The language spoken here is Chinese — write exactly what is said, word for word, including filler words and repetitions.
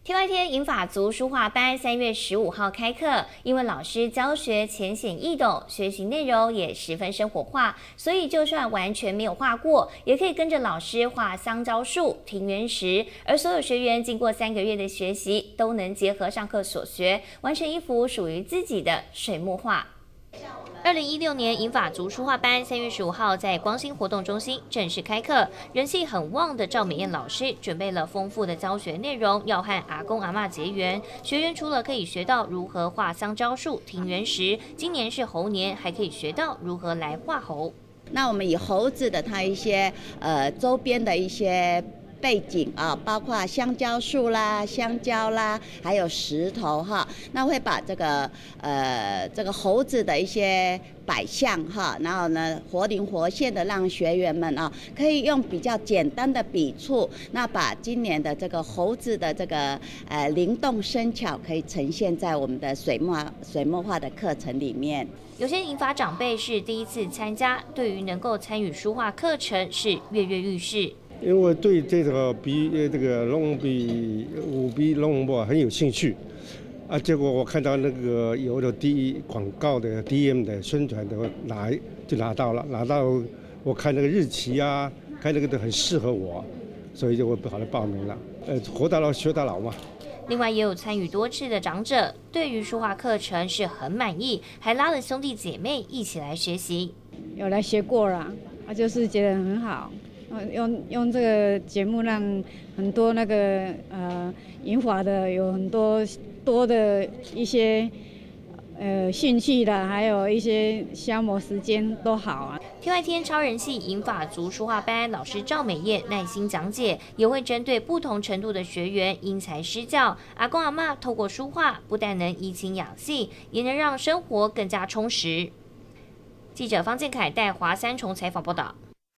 T Y 天银法族书画班三月十五号开课，因为老师教学浅显易懂，学习内容也十分生活化，所以就算完全没有画过，也可以跟着老师画香蕉树、庭园石。而所有学员经过三个月的学习，都能结合上课所学，完成一幅属于自己的水墨画。二零一六年银法族书画班三月十五号在光兴活动中心正式开课，人气很旺的赵美燕老师准备了丰富的教学内容，要和阿公阿嬷结缘。学员除了可以学到如何画香蕉树、庭园石，今年是猴年，还可以学到如何来画猴。 那我们以猴子的它一些呃周边的一些背景啊，包括香蕉树啦、香蕉啦，还有石头哈，那会把这个呃这个猴子的一些摆象哈，然后呢活灵活现的让学员们啊，可以用比较简单的笔触，那把今年的这个猴子的这个呃灵动生巧，可以呈现在我们的水墨水墨画的课程里面。 有些银法长辈是第一次参加，对于能够参与书画课程是跃跃欲试。 因为对这个笔呃这个龙笔五笔龙墨很有兴趣，啊，结果我看到那个有的第广告的 D M 的宣传的拿就拿到了，拿到我看那个日期啊，看那个都很适合我，所以就我跑来报名了。呃，活到老学到老嘛。 另外也有参与多次的长者，对于书画课程是很满意，还拉了兄弟姐妹一起来学习。 有来学过啦，啊，就是觉得很好。用用这个节目让很多那个呃银法的有很多多的一些呃兴趣的，还有一些消磨时间都好啊。 T Y 天超人气银法族书画班老师赵美燕耐心讲解，也会针对不同程度的学员因材施教。阿公阿嬷透过书画，不但能怡情养性，也能让生活更加充实。记者方建凯带华三重采访报道。